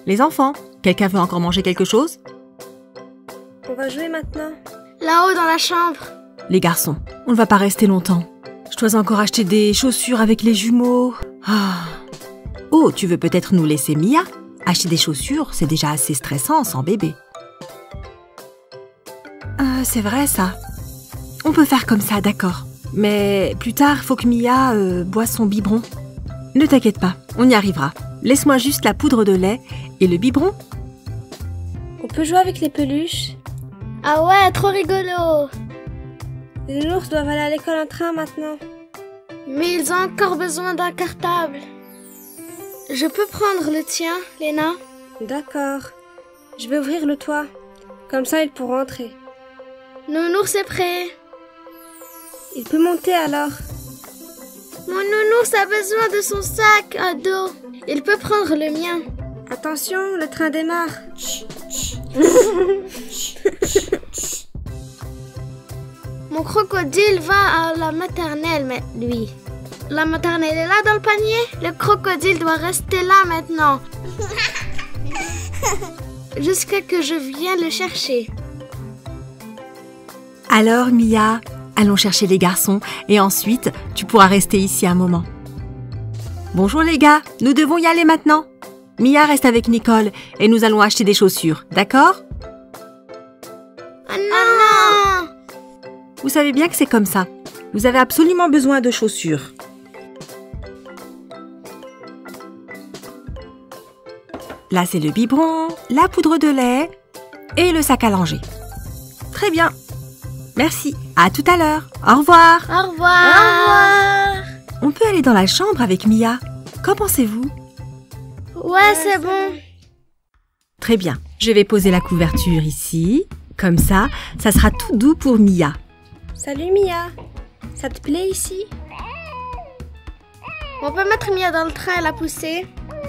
Les enfants, quelqu'un veut encore manger quelque chose? On va jouer maintenant. Là-haut dans la chambre. Les garçons, on ne va pas rester longtemps. Je dois encore acheter des chaussures avec les jumeaux. Ah. Oh, tu veux peut-être nous laisser Mia? Acheter des chaussures, c'est déjà assez stressant sans bébé. C'est vrai ça. On peut faire comme ça, d'accord. Mais plus tard, faut que Mia boive son biberon. Ne t'inquiète pas, on y arrivera. Laisse-moi juste la poudre de lait et le biberon. On peut jouer avec les peluches. Ah ouais, trop rigolo. Les ours doivent aller à l'école en train maintenant. Mais ils ont encore besoin d'un cartable. Je peux prendre le tien, Léna? D'accord. Je vais ouvrir le toit. Comme ça, ils pourront entrer. Nounours est prêt. Il peut monter alors. Mon nounours a besoin de son sac à dos. Il peut prendre le mien. Attention, le train démarre. Mon crocodile va à la maternelle, mais lui. La maternelle est là dans le panier. Le crocodile doit rester là maintenant. Jusqu'à que je vienne le chercher. Alors, Mia, allons chercher les garçons et ensuite, tu pourras rester ici un moment. Bonjour les gars, nous devons y aller maintenant. Mia reste avec Nicole et nous allons acheter des chaussures, d'accord? Oh non! Vous savez bien que c'est comme ça. Vous avez absolument besoin de chaussures. Là, c'est le biberon, la poudre de lait et le sac à langer. Très bien. Merci. À tout à l'heure. Au revoir. Au revoir. Au revoir. On peut aller dans la chambre avec Mia. Qu'en pensez-vous? Ouais, c'est bon. Très bien. Je vais poser la couverture ici. Comme ça sera tout doux pour Mia. Salut Mia. Ça te plaît ici? On peut mettre Mia dans le train et la pousser?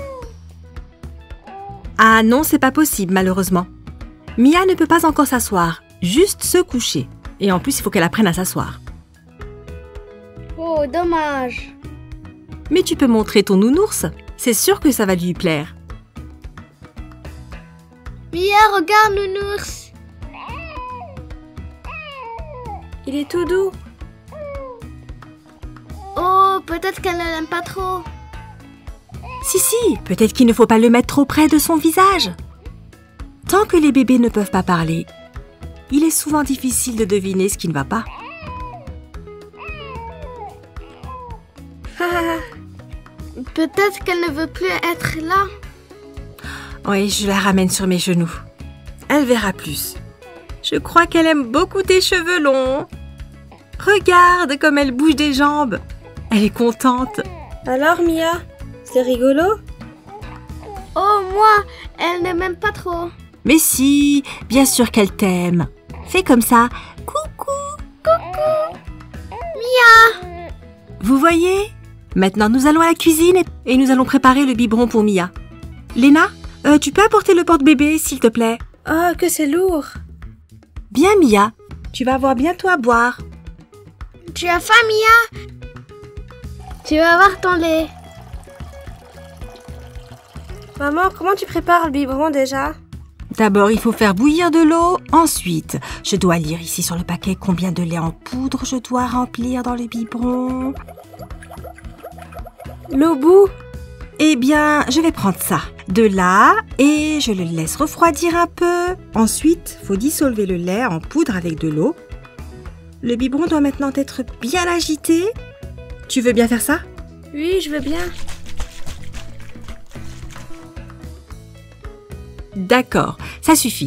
Ah non, c'est pas possible malheureusement. Mia ne peut pas encore s'asseoir, juste se coucher. Et en plus, il faut qu'elle apprenne à s'asseoir. Oh, dommage. Mais tu peux montrer ton nounours. C'est sûr que ça va lui plaire. Mia, regarde nounours. Il est tout doux. Oh, peut-être qu'elle ne l'aime pas trop. Si, peut-être qu'il ne faut pas le mettre trop près de son visage. Tant que les bébés ne peuvent pas parler, il est souvent difficile de deviner ce qui ne va pas. Peut-être qu'elle ne veut plus être là. Oui, je la ramène sur mes genoux. Elle verra plus. Je crois qu'elle aime beaucoup tes cheveux longs. Regarde comme elle bouge des jambes. Elle est contente. Alors Mia, c'est rigolo? Oh, moi, elle ne m'aime pas trop. Mais si, bien sûr qu'elle t'aime. Fais comme ça. Coucou. Coucou. Mia. Vous voyez? Maintenant, nous allons à la cuisine et nous allons préparer le biberon pour Mia. Léna, tu peux apporter le porte-bébé, s'il te plaît? Oh, que c'est lourd. Bien, Mia. Tu vas avoir bientôt à boire. Tu as faim, Mia? Tu vas avoir ton lait. Maman, comment tu prépares le biberon déjà? D'abord, il faut faire bouillir de l'eau. Ensuite, je dois lire ici sur le paquet combien de lait en poudre je dois remplir dans le biberon. L'eau bout? Eh bien, je vais prendre ça. De là, et je le laisse refroidir un peu. Ensuite, il faut dissolver le lait en poudre avec de l'eau. Le biberon doit maintenant être bien agité. Tu veux bien faire ça? Oui, je veux bien. D'accord, ça suffit.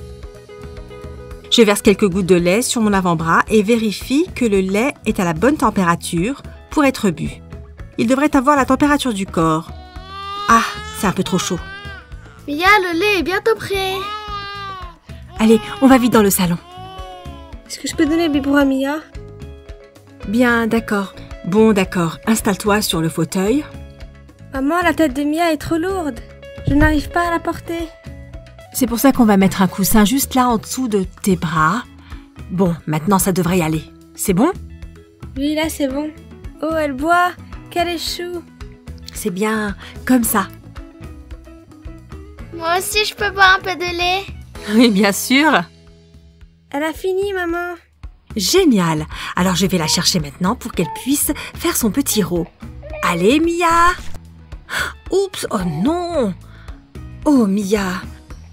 Je verse quelques gouttes de lait sur mon avant-bras et vérifie que le lait est à la bonne température pour être bu. Il devrait avoir la température du corps. Ah, c'est un peu trop chaud. Mia, le lait est bientôt prêt. Allez, on va vite dans le salon. Est-ce que je peux donner le biberon à Mia? Bien, d'accord. Bon, d'accord. Installe-toi sur le fauteuil. Maman, la tête de Mia est trop lourde. Je n'arrive pas à la porter. C'est pour ça qu'on va mettre un coussin juste là en dessous de tes bras. Bon, maintenant ça devrait y aller. C'est bon? Oui, là c'est bon. Oh, elle boit. Quel échou. C'est bien, comme ça. Moi aussi, je peux boire un peu de lait. Oui, bien sûr. Elle a fini, maman. Génial. Alors je vais la chercher maintenant pour qu'elle puisse faire son petit rot. Allez, Mia. Oups, oh non. Oh, Mia.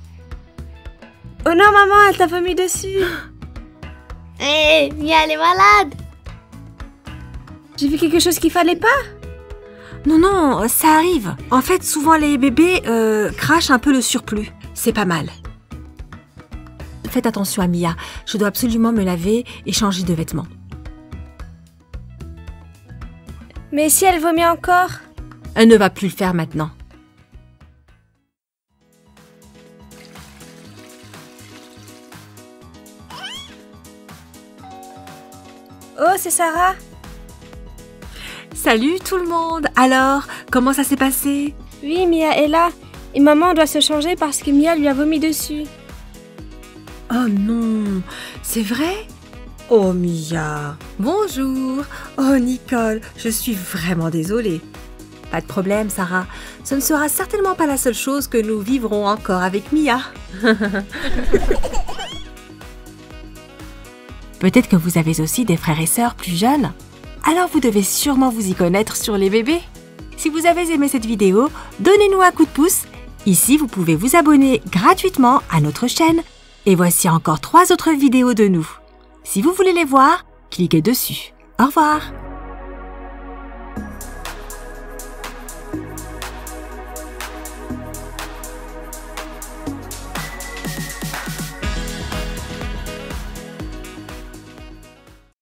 Oh non, maman, elle t'a vomi dessus. Hé, Mia, elle est malade. J'ai vu quelque chose qu'il fallait pas. Non, non, ça arrive. En fait, souvent les bébés crachent un peu le surplus. C'est pas mal. Faites attention à Mia. Je dois absolument me laver et changer de vêtements. Mais si elle vomit encore? Elle ne va plus le faire maintenant. Oh, c'est Sarah. Salut tout le monde. Alors, comment ça s'est passé? Oui, Mia est là. Et maman doit se changer parce que Mia lui a vomi dessus. Oh non, c'est vrai? Oh Mia, bonjour. Oh Nicole, je suis vraiment désolée. Pas de problème Sarah, ce ne sera certainement pas la seule chose que nous vivrons encore avec Mia. Peut-être que vous avez aussi des frères et sœurs plus jeunes. Alors vous devez sûrement vous y connaître sur les bébés. Si vous avez aimé cette vidéo, donnez-nous un coup de pouce. Ici, vous pouvez vous abonner gratuitement à notre chaîne. Et voici encore 3 autres vidéos de nous. Si vous voulez les voir, cliquez dessus. Au revoir!